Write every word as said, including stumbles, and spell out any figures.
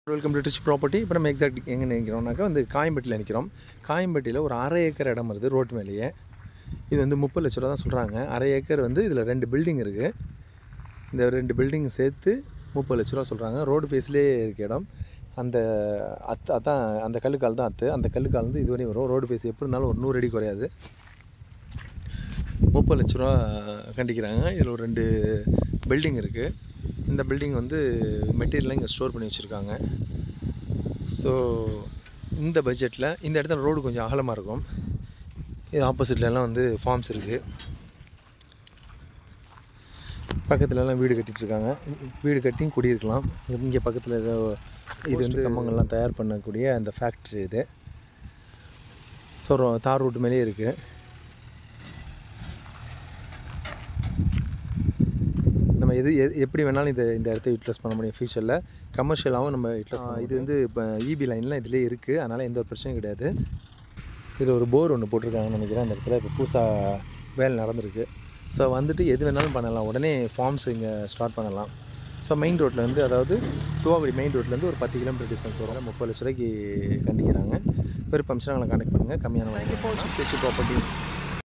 Welcome to rich property. இப்போ நம்ம exact எங்கே நினைக்கிறோம்னாக்கா வந்து காயம்பட்டியில் நிற்கிறோம். காயம்பட்டியில் ஒரு அரை ஏக்கர் இடம் வருது ரோட்டு மேலேயே. இது வந்து முப்பது லட்ச ரூபா தான் சொல்கிறாங்க. அரை ஏக்கர் வந்து இதில் ரெண்டு பில்டிங் இருக்குது. இந்த ரெண்டு பில்டிங் சேர்த்து முப்பது லட்ச ரூபா சொல்கிறாங்க. ரோடு ஃபேஸ்லேயே இருக்க இடம். அந்த அத்து அதான் அந்த கல்லுக்கால் தான் அத்து. அந்த கல்லுக்கால் வந்து இதுவரையும் வரும். ரோடு ஃபேஸ் எப்படி இருந்தாலும் ஒரு நூறு அடி குறையாது. முப்பது லட்ச ரூபா கண்டிக்கிறாங்க. இதில் ஒரு ரெண்டு பில்டிங் இருக்குது. இந்த பில்டிங் வந்து மெட்டீரியல்லாம் இங்கே ஸ்டோர் பண்ணி வச்சுருக்காங்க. ஸோ இந்த பட்ஜெட்டில் இந்த இடத்துல ரோடு கொஞ்சம் அகலமாக இருக்கும். இது ஆப்போசிட்லலாம் வந்து ஃபார்ம்ஸ் இருக்குது. பக்கத்துலலாம் வீடு கட்டிகிட்ருக்காங்க. வீடு கட்டி குடியிருக்கலாம். இங்கே பக்கத்தில் ஏதோ இது வந்து கம்பங்கள்லாம் தயார் பண்ணக்கூடிய அந்த ஃபேக்ட்ரி இது. ஸோ தார் ரோட்டு மேலேயே இருக்குது. நம்ம எது எப்படி வேணாலும் இதை இந்த இடத்த யூட்டிலைஸ் பண்ண முடியும். ஃபியூச்சரில் கமர்ஷியலாகவும் நம்ம யூட்டிலைஸ் பண்ண. இது வந்து இப்போ இபி லைன்லாம் இதிலே இருக்குது. அதனால் எந்த ஒரு பிரச்சனையும் கிடையாது. இதில் ஒரு போர் ஒன்று போட்டிருக்காங்கன்னு நினைக்கிறேன். அந்த இடத்துல இப்போ புதுசாக வேலை நடந்திருக்கு. ஸோ வந்துட்டு எது வேணாலும் பண்ணலாம். உடனே ஃபார்ம்ஸ் இங்கே ஸ்டார்ட் பண்ணலாம். ஸோ மெயின் ரோட்லேருந்து, அதாவது துவாக்குடி மெயின் ரோட்லேருந்து ஒரு பத்து கிலோமீட்டர் டிஸ்டன்ஸ் வரும். முப்பது லட்ச ரூபாய்க்கு கண்டிக்கிறாங்க. விருப்பம் அம்சங்களை கான்டெக்ட் பண்ணுங்கள். கம்மியான ப்ராப்பர்ட்டி.